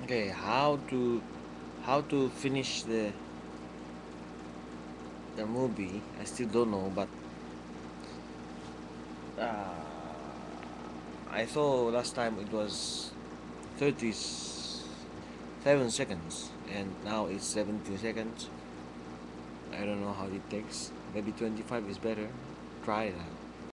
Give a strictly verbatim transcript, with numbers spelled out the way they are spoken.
Okay, how to how to finish the the movie? I still don't know, but uh, I saw last time it was thirty-seven seconds, and now it's seventy seconds. I don't know how it takes. Maybe twenty-five is better. Try that.